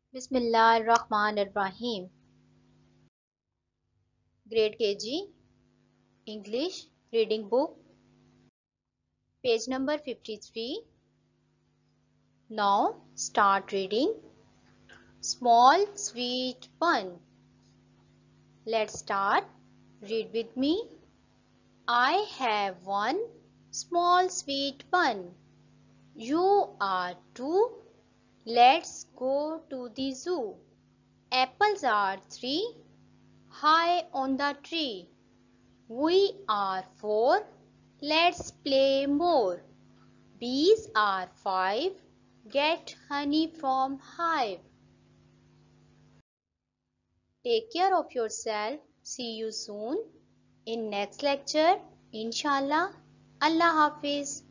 Bismillahirrahmanirrahim. Grade KG, English, reading book, page number 53. Now start reading. Small sweet bun. Let's start. Read with me. I have one small sweet bun. You are two. Let's go to the zoo. Apples are three, high on the tree. We are four. Let's play more. Bees are five. Get honey from hive. Take care of yourself. See you soon in next lecture. Inshallah. Allah Hafiz.